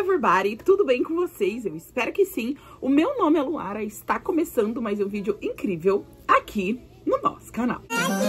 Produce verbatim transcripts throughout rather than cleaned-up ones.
everybody, tudo bem com vocês? Eu espero que sim. O meu nome é Luara, está começando mais um vídeo incrível aqui no nosso canal.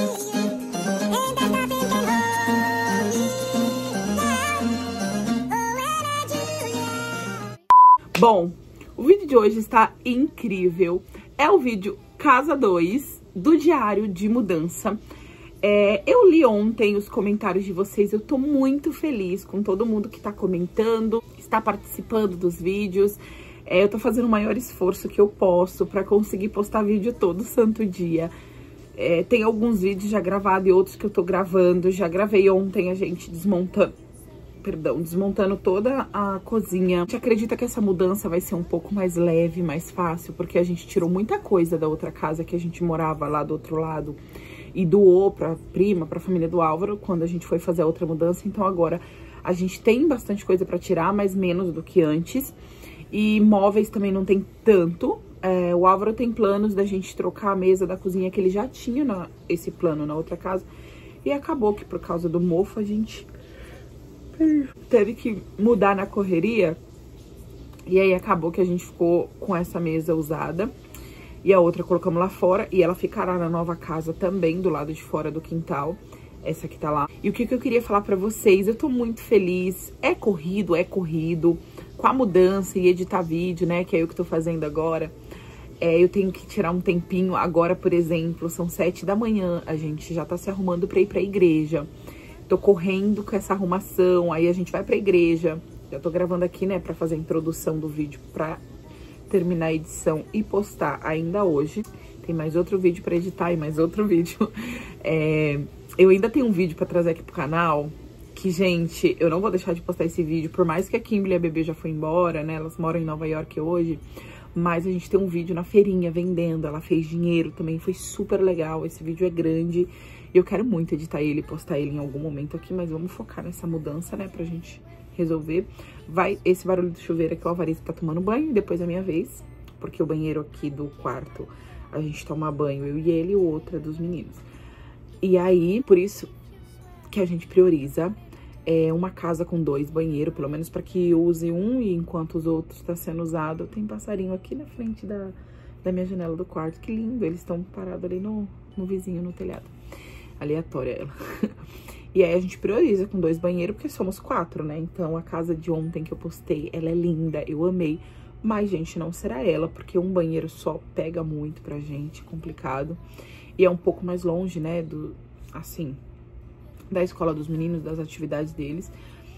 Bom, o vídeo de hoje está incrível. É o vídeo Casa dois do Diário de Mudança. É, eu li ontem os comentários de vocês, eu tô muito feliz com todo mundo que tá comentando, está participando dos vídeos. É, eu tô fazendo o maior esforço que eu posso pra conseguir postar vídeo todo santo dia. É, tem alguns vídeos já gravados e outros que eu tô gravando. Já gravei ontem a gente desmontando, perdão, desmontando toda a cozinha. A gente acredita que essa mudança vai ser um pouco mais leve, mais fácil, porque a gente tirou muita coisa da outra casa que a gente morava lá do outro lado e doou pra prima, pra família do Álvaro, quando a gente foi fazer a outra mudança. Então agora a gente tem bastante coisa pra tirar, mas menos do que antes. E móveis também não tem tanto. É, o Álvaro tem planos da gente trocar a mesa da cozinha, que ele já tinha na, esse plano na outra casa. E acabou que por causa do mofo a gente teve que mudar na correria. E aí acabou que a gente ficou com essa mesa usada. E a outra colocamos lá fora, e ela ficará na nova casa também, do lado de fora do quintal. Essa aqui tá lá. E o que, que eu queria falar pra vocês, eu tô muito feliz. É corrido, é corrido. Com a mudança e editar vídeo, né, que é eu que tô fazendo agora. É, eu tenho que tirar um tempinho. Agora, por exemplo, são sete da manhã, a gente já tá se arrumando pra ir pra igreja. Tô correndo com essa arrumação, aí a gente vai pra igreja. Já tô gravando aqui, né, pra fazer a introdução do vídeo, pra terminar a edição e postar ainda hoje. Tem mais outro vídeo pra editar e mais outro vídeo. É, eu ainda tenho um vídeo pra trazer aqui pro canal, que, gente, eu não vou deixar de postar esse vídeo, por mais que a Kimberly e a bebê já foi embora, né, elas moram em Nova York hoje, mas a gente tem um vídeo na feirinha vendendo, ela fez dinheiro também, foi super legal, esse vídeo é grande, e eu quero muito editar ele e postar ele em algum momento aqui, mas vamos focar nessa mudança, né, pra gente resolver. Vai, esse barulho do chuveiro é que o Alvarito tá tomando banho, depois é a minha vez, porque o banheiro aqui do quarto, a gente toma banho, eu e ele, e o outro é dos meninos. E aí, por isso que a gente prioriza é, uma casa com dois banheiros, pelo menos para que use um, e enquanto os outros estão sendo usados. Tem passarinho aqui na frente da, da minha janela do quarto, que lindo, eles estão parados ali no, no vizinho, no telhado. Aleatória ela. E aí a gente prioriza com dois banheiros, porque somos quatro, né? Então a casa de ontem que eu postei, ela é linda, eu amei. Mas, gente, não será ela, porque um banheiro só pega muito pra gente, complicado. E é um pouco mais longe, né, do, assim, da escola dos meninos, das atividades deles.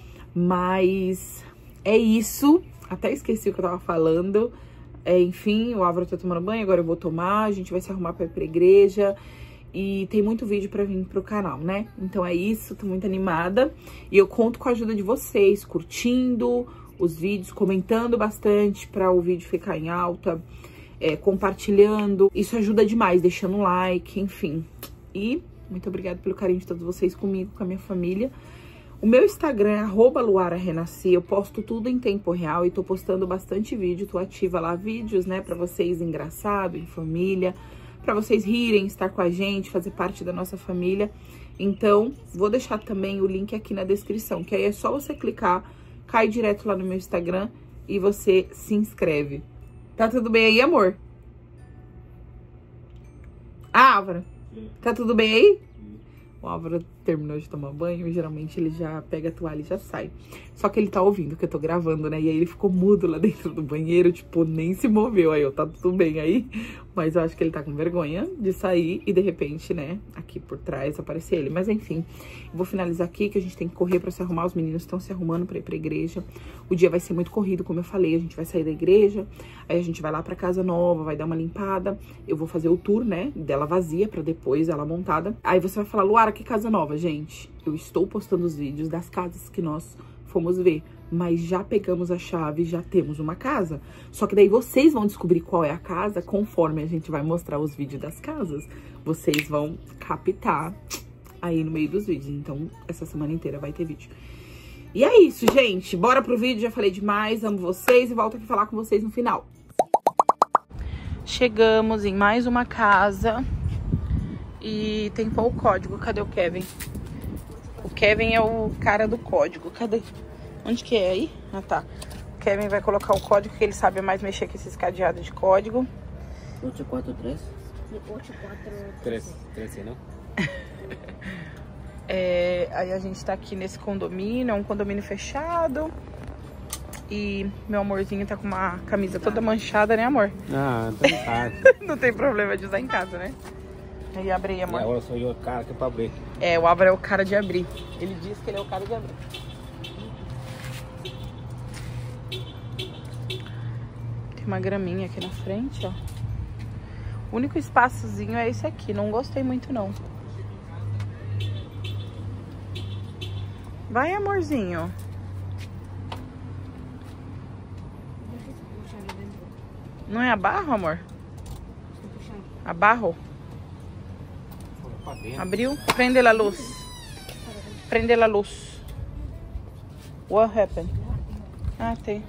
Mas é isso. Até esqueci o que eu tava falando. É, enfim, o Álvaro tá tomando banho, agora eu vou tomar. A gente vai se arrumar pra ir pra igreja. E tem muito vídeo pra vir pro canal, né? Então é isso, tô muito animada. E eu conto com a ajuda de vocês, curtindo os vídeos, comentando bastante pra o vídeo ficar em alta, é, compartilhando. Isso ajuda demais, deixando um like, enfim. E muito obrigada pelo carinho de todos vocês comigo, com a minha família. O meu Instagram é arroba Luara Renasci, eu posto tudo em tempo real e tô postando bastante vídeo. Tô ativa lá, vídeos, né, pra vocês engraçado, em família, pra vocês rirem, estar com a gente, fazer parte da nossa família. Então, vou deixar também o link aqui na descrição, que aí é só você clicar, cai direto lá no meu Instagram e você se inscreve. Tá tudo bem aí, amor? Ah, Álvaro, tá tudo bem aí? O Álvaro terminou de tomar banho e geralmente ele já pega a toalha e já sai. Só que ele tá ouvindo que eu tô gravando, né? E aí ele ficou mudo lá dentro do banheiro, tipo, nem se moveu. Aí eu, tá tudo bem aí? Mas eu acho que ele tá com vergonha de sair e de repente, né, aqui por trás aparecer ele. Mas enfim, eu vou finalizar aqui, que a gente tem que correr pra se arrumar. Os meninos estão se arrumando pra ir pra igreja. O dia vai ser muito corrido, como eu falei. A gente vai sair da igreja, aí a gente vai lá pra casa nova, vai dar uma limpada. Eu vou fazer o tour, né, dela vazia pra depois ela montada. Aí você vai falar, Luara, que casa nova, gente? Eu estou postando os vídeos das casas que nós fomos ver, mas já pegamos a chave, já temos uma casa. Só que daí vocês vão descobrir qual é a casa conforme a gente vai mostrar os vídeos das casas. Vocês vão captar aí no meio dos vídeos. Então, essa semana inteira vai ter vídeo. E é isso, gente. Bora pro vídeo. Já falei demais, amo vocês e volto aqui falar com vocês no final. Chegamos em mais uma casa e tem que pôr o código. Cadê o Kevin? O Kevin é o cara do código. Cadê? Onde que é aí? Ah, tá. Kevin vai colocar o código, que ele sabe mais mexer com esses cadeados de código. oito quatro três? oito quatro três, três, não? É, aí a gente tá aqui nesse condomínio, é um condomínio fechado. E meu amorzinho tá com uma camisa toda manchada, né, amor? Ah, tá em casa. Não tem problema de usar em casa, né? Aí abre aí, amor. E agora sou eu o cara que é pra abrir. É, o Álvaro é o cara de abrir. Ele diz que ele é o cara de abrir. Tem uma graminha aqui na frente, ó. O único espaçozinho é esse aqui. Não gostei muito, não. Vai, amorzinho. Não é a barro, amor? A barro? Abriu? Prende a luz. Prende a luz. What happened? Ah, tem.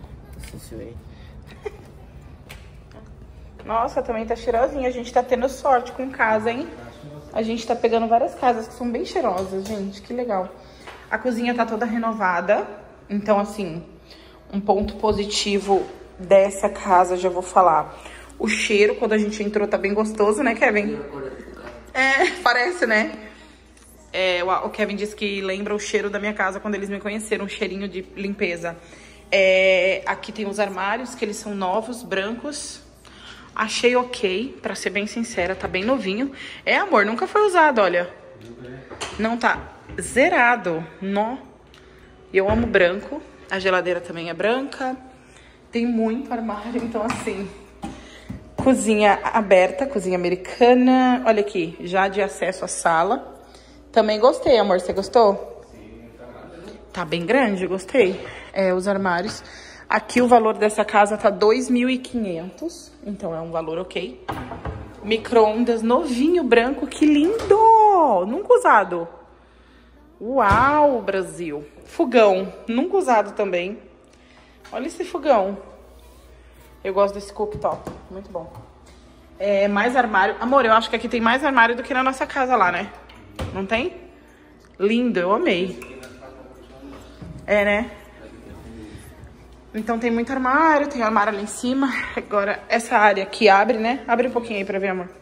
Nossa, também tá cheirosinha. A gente tá tendo sorte com casa, hein? A gente tá pegando várias casas que são bem cheirosas, gente. Que legal. A cozinha tá toda renovada. Então, assim, um ponto positivo dessa casa, já vou falar. O cheiro, quando a gente entrou, tá bem gostoso, né, Kevin? É, parece, né? É, o Kevin disse que lembra o cheiro da minha casa quando eles me conheceram, um cheirinho de limpeza. É, aqui tem os armários, que eles são novos, brancos. Achei ok, pra ser bem sincera, tá bem novinho. É, amor, nunca foi usado, olha. Não tá zerado, nó. Eu amo branco, a geladeira também é branca. Tem muito armário, então assim... Cozinha aberta, cozinha americana. Olha aqui, já de acesso à sala. Também gostei, amor, você gostou? Tá bem grande, gostei. É, os armários. Aqui o valor dessa casa tá dois mil e quinhentos, então é um valor ok. Micro-ondas novinho, branco, que lindo! Nunca usado. Uau, Brasil. Fogão, nunca usado também. Olha esse fogão. Eu gosto desse cooktop, muito bom. É, mais armário. Amor, eu acho que aqui tem mais armário do que na nossa casa lá, né? Não tem? Lindo, eu amei. É, né? Então tem muito armário, tem armário ali em cima. Agora, essa área aqui abre, né? Abre um pouquinho aí pra ver, amor.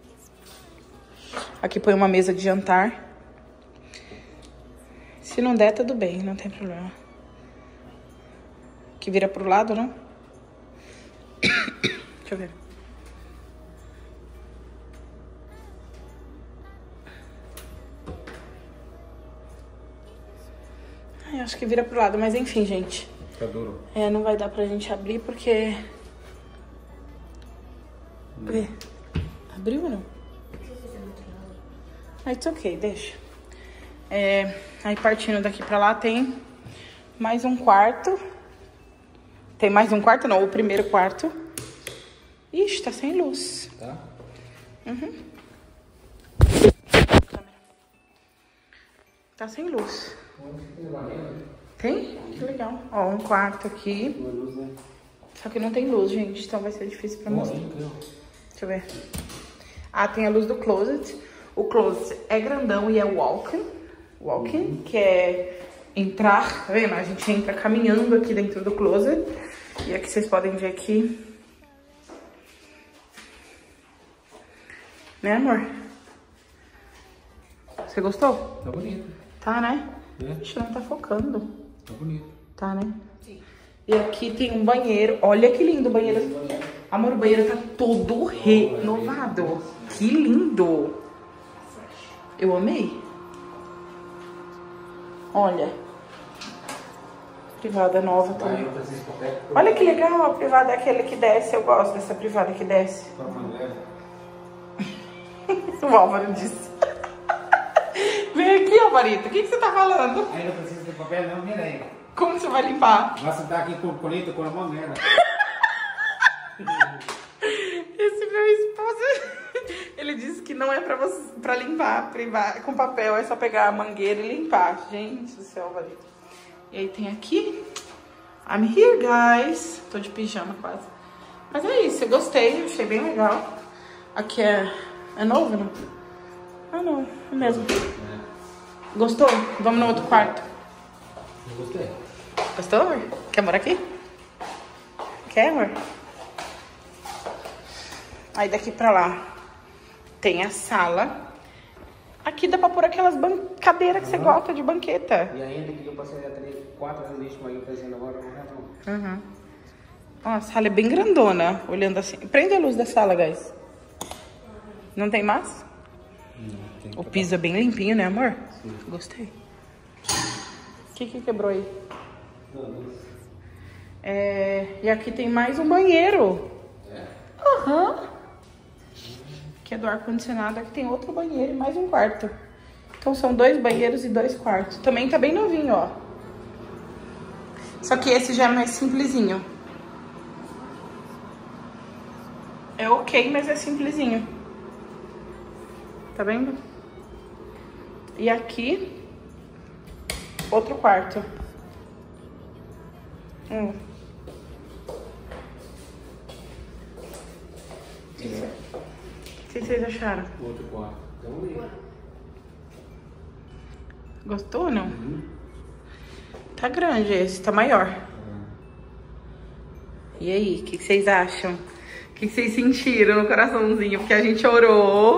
Aqui põe uma mesa de jantar. Se não der, tudo bem, não tem problema. Que vira pro lado, não? Deixa eu ver. Ai, acho que vira pro lado, mas enfim, gente. Tá duro. É, não vai dar pra gente abrir porque... Hum. Abriu ou não? Ah, it's ok, deixa. É, aí partindo daqui pra lá tem mais um quarto. Tem mais um quarto? Não, o primeiro quarto. Ixi, tá sem luz. Tá? Uhum. Tá sem luz. Tem? Que legal. Ó, um quarto aqui. Só que não tem luz, gente. Então vai ser difícil pra mostrar. Deixa eu ver. Ah, tem a luz do closet. O closet é grandão e é walk-in. Walk-in, que é entrar. Tá vendo? A gente entra caminhando aqui dentro do closet. E aqui vocês podem ver aqui. Né, amor? Você gostou? Tá bonito. Tá, né? É. Ixi, não tá focando. Tá bonito. Tá, né? Sim. E aqui tem um banheiro. Olha que lindo o banheiro. Amor, o banheiro tá todo renovado. Que lindo. Eu amei. Olha. Privada nova também. Olha que legal, a privada é aquele que desce. Eu gosto dessa privada que desce. O Álvaro disse. Vem aqui, Alvarito. O que, que você tá falando? Aí não precisa de papel não, mira aí. Como você vai limpar? Vai sentar aqui com o colete com a mão nela. Esse meu esposo, ele disse que não é pra, você, pra limpar privar, com papel, é só pegar a mangueira e limpar. Gente do céu, Alvarito. E aí tem aqui, I'm here, guys. Tô de pijama quase. Mas é isso, eu gostei, achei bem legal. Aqui é, é novo, não? Ah, não, é mesmo. É. Gostou? Vamos no outro quarto. Eu gostei. Gostou, amor? Quer morar aqui? Quer, amor? Aí daqui pra lá tem a sala. Aqui dá pra pôr aquelas cadeiras que você gosta de banqueta. E ainda que eu passei três, quatro vezes mas eu fazendo agora não. Uhum. Ó, a sala é bem grandona, olhando assim. Prende a luz da sala, guys. Não tem mais? Não, tem O piso é bem limpinho, né, amor? Sim. Gostei. O que que quebrou aí? É... E aqui tem mais um banheiro. É? Aham. Uhum. Que é do ar-condicionado. Aqui tem outro banheiro e mais um quarto. Então são dois banheiros e dois quartos. Também tá bem novinho, ó. Só que esse já é mais simplesinho. É ok, mas é simplesinho. Tá vendo? E aqui, outro quarto. Hum. O que vocês acharam? Outro quarto. Então, Gostou ou não? uhum. Tá grande esse, tá maior. Uhum. E aí, o que, que vocês acham? O que, que vocês sentiram no coraçãozinho? Porque a gente orou.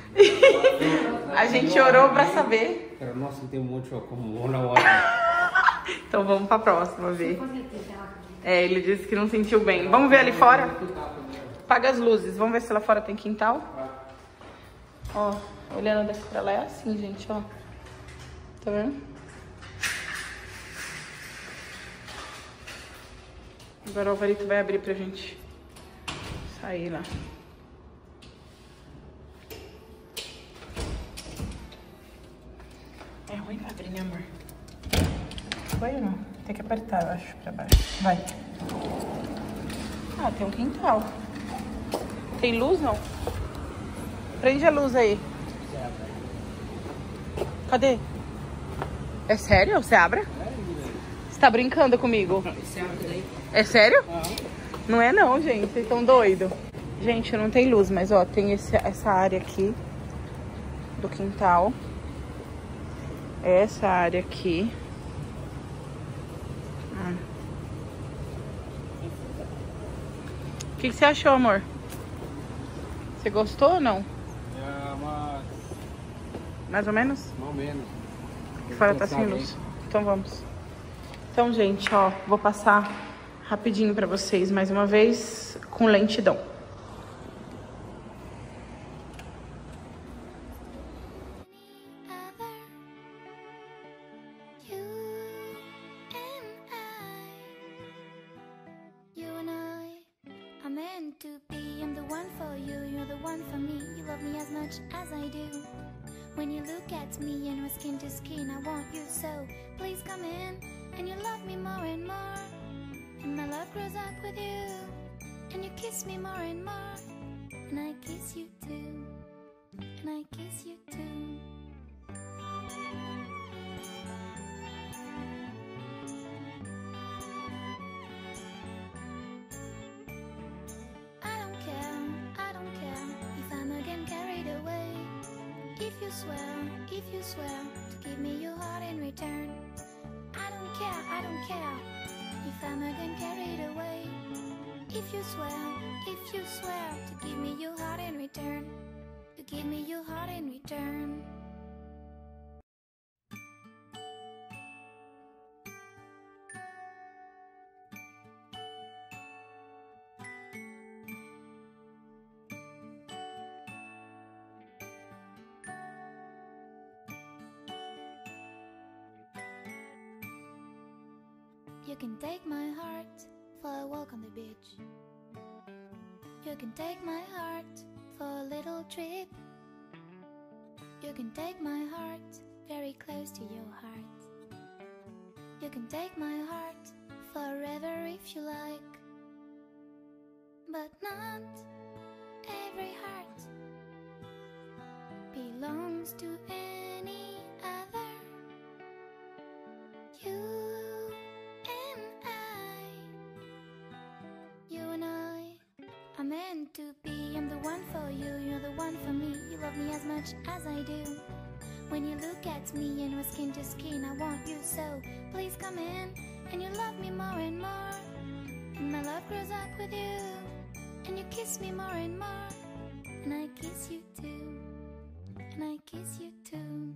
A gente orou pra saber. Cara, nossa, tem um monte de como na hora. Então vamos pra próxima ver. É, ele disse que não sentiu bem. Vamos ver ali fora? Apaga as luzes. Vamos ver se lá fora tem quintal. Ó, olhando daqui pra lá é assim, gente, ó. Tá vendo? Agora o Alvarito vai abrir pra gente sair lá. É ruim pra abrir, né, amor? Foi ou não? Tem que apertar, eu acho, pra baixo. Vai. Ah, tem um quintal. Tem luz, não? Prende a luz aí. Cadê? É sério? Você abre? Você tá brincando comigo? É sério? Não é não, gente. Vocês estão doidos. Gente, não tem luz, mas ó, tem esse, essa área aqui do quintal. Essa área aqui. Ah. O que, que você achou, amor? Você gostou ou não? É uma... Mais ou menos? Mais ou menos. Que fora tá sem luz. Então vamos. Então, gente, ó, vou passar rapidinho pra vocês mais uma vez com lentidão. To be, I'm the one for you, you're the one for me. You love me as much as I do. When you look at me and we're skin to skin, I want you so. Please come in, and you love me more and more. And my love grows up with you. And you kiss me more and more. And I kiss you too. And I kiss you too. If you swear, if you swear to give me your heart in return, I don't care, I don't care if I'm again carried away. If you swear, if you swear to give me your heart in return, to give me your heart in return. You can take my heart for a walk on the beach. You can take my heart for a little trip. You can take my heart very close to your heart. You can take my heart forever if you like. But not every heart belongs to any other. You are meant to be, I'm the one for you, you're the one for me. You love me as much as I do. When you look at me and we're skin to skin, I want you so. Please come in, and you love me more and more. And my love grows up with you, and you kiss me more and more, and I kiss you too, and I kiss you too.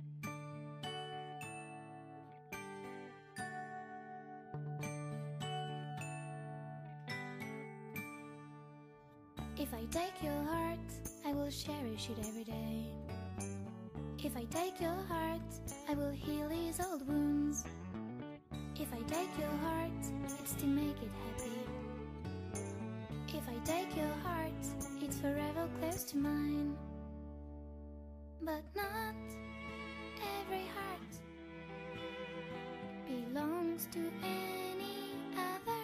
If I take your heart, I will cherish it every day. If I take your heart, I will heal these old wounds. If I take your heart, it's to make it happy. If I take your heart, it's forever close to mine. But not every heart belongs to any other.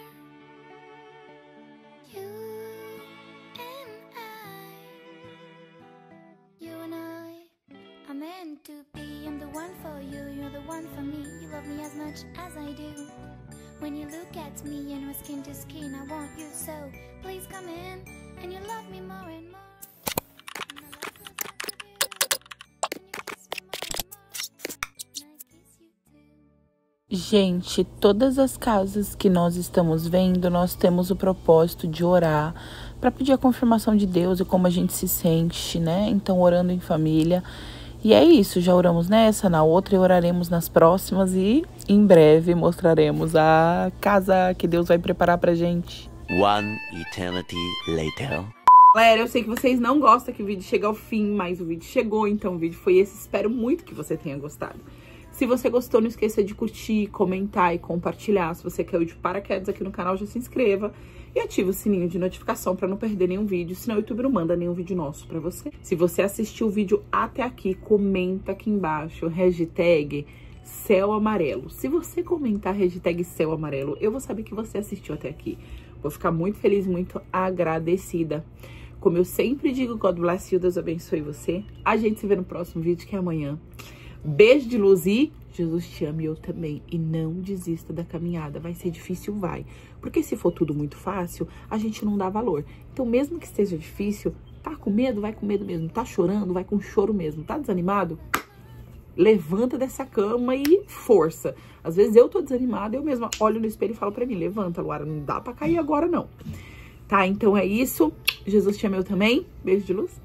You and I, you and I are meant to be. I'm the one for you, you're the one for me. You love me as much as I do. When you look at me and we're skin to skin, I want you so. Please come in and you love me more and more. And my love goes up with you, and you kiss me more and more, and I kiss you too. Gente, todas as casas que nós estamos vendo, nós temos o propósito de orar para pedir a confirmação de Deus e como a gente se sente, né? Então, orando em família. E é isso, já oramos nessa, na outra e oraremos nas próximas e em breve mostraremos a casa que Deus vai preparar pra gente. One eternity later. Galera, eu sei que vocês não gostam que o vídeo chegue ao fim, mas o vídeo chegou, então o vídeo foi esse. Espero muito que você tenha gostado. Se você gostou, não esqueça de curtir, comentar e compartilhar. Se você quer ir de paraquedas aqui no canal, já se inscreva e ative o sininho de notificação para não perder nenhum vídeo, senão o YouTube não manda nenhum vídeo nosso para você. Se você assistiu o vídeo até aqui, comenta aqui embaixo, hashtag Céu Amarelo. Se você comentar hashtag Céu Amarelo, eu vou saber que você assistiu até aqui. Vou ficar muito feliz, muito agradecida. Como eu sempre digo, God bless you, Deus abençoe você. A gente se vê no próximo vídeo, que é amanhã. Beijo de luz e Jesus te ama e eu também. E não desista da caminhada. Vai ser difícil, vai. Porque se for tudo muito fácil, a gente não dá valor. Então, mesmo que esteja difícil, tá com medo? Vai com medo mesmo. Tá chorando? Vai com choro mesmo. Tá desanimado? Levanta dessa cama e força. Às vezes eu tô desanimada, eu mesma olho no espelho e falo pra mim, levanta, Luara, não dá pra cair agora não. Tá, então é isso. Jesus te ama eu também. Beijo de luz.